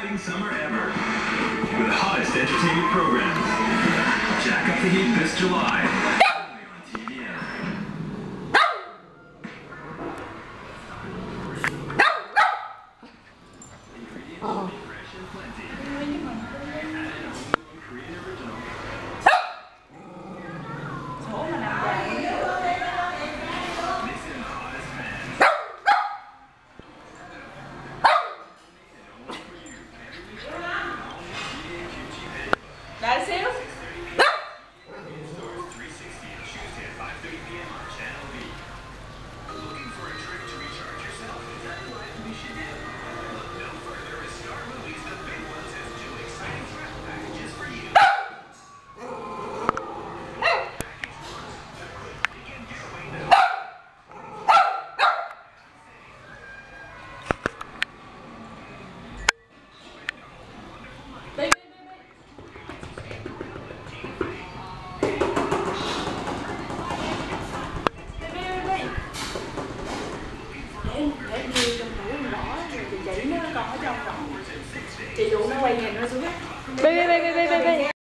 exciting summer ever. With the hottest entertainment programs. Jack up the heat this July. Only on TVN. Ingredients will be fresh and plenty. Added only Korean original. Mix in the hottest pans. Đại xíu. Chị dụ nó quay nhìn nó xuống. Bi